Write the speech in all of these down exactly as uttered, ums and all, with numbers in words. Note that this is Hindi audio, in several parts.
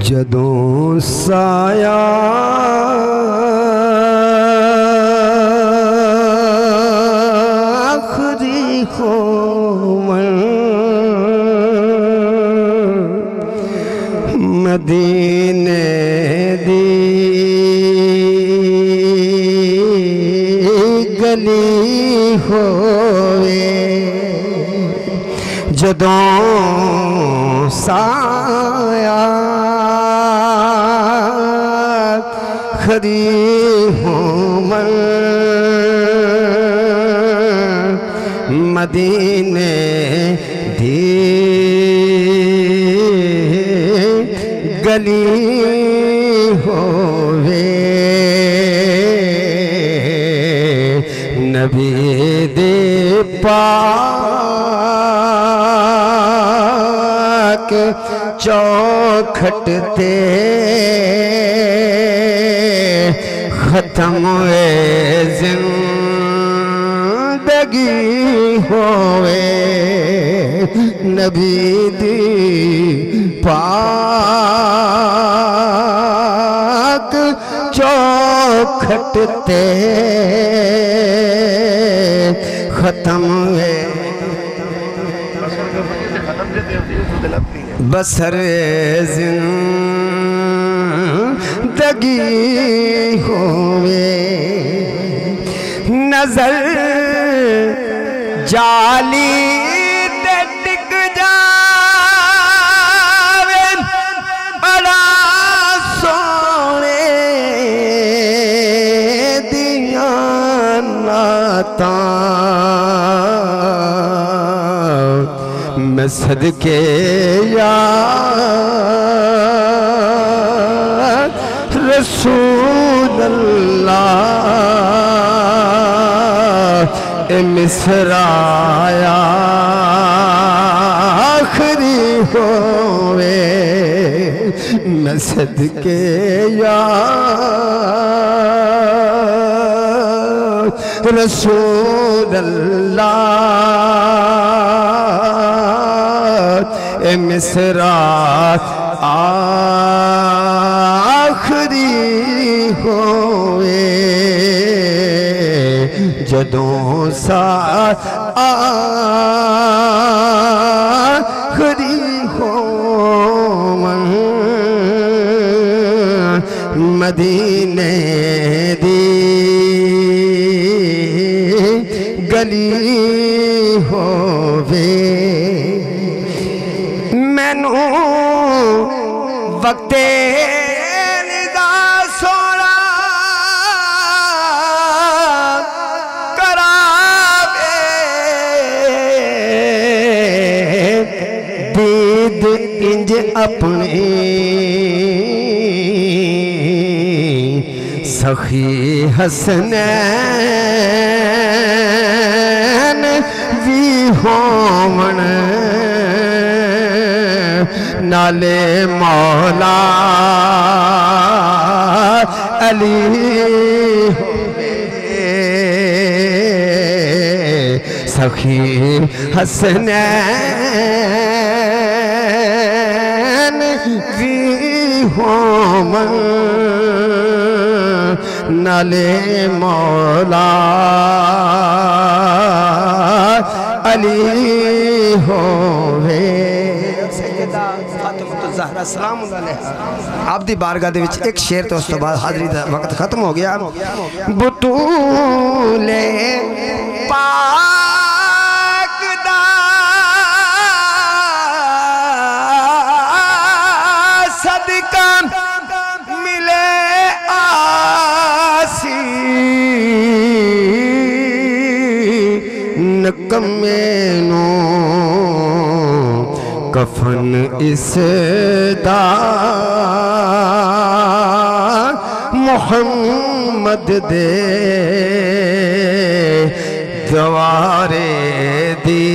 जदों साया आखरी होवन मदीने दी गली होवे जदों साया खरी होवन मदीने दी गली होवे नबी दे पाक चौखट ते खत्म हुए जिंदगी होवे नबी दी पाक चौखट ते खत्म हुए बसर जिंदगी होवे नजर जाली ते टिक जावे बड़ा सोने दिया नाता मैं सदके यार रसूल अल्लाह ए मिसराया आखरी होवे मैं सदके यार रसूल अल्लाह ए मिसरा आखरी होवे जदों सा आखरी होवन मदीने दी गली होवे मैनू वक्ते निदा सोना करावे दीद इंज अपनी सखी हसनैन भी होवन नाले मौला अली सखी हसनैन भी होवन नाले मौला अली होवे आप दी बारगाह दे विच एक शेर तो उस तो बाद हाज़री दा वक्त खत्म हो गया बुतूले पाक दा सदका मिले आसी नकमे नो कफन इसदा मोहम्मद दे दवारे दी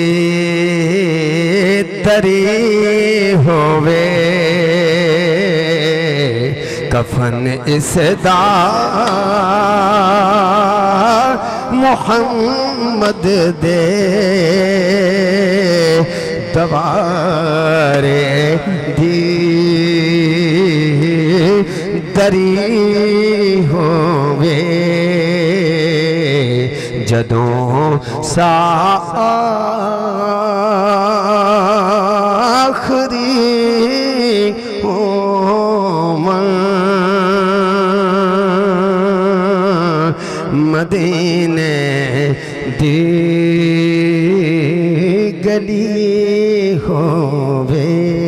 तरी होवे कफन इसदा मोहम्मद दे दवारे दी दरी होवे जदों सा आखरी होवन मदीने दी गली होवे।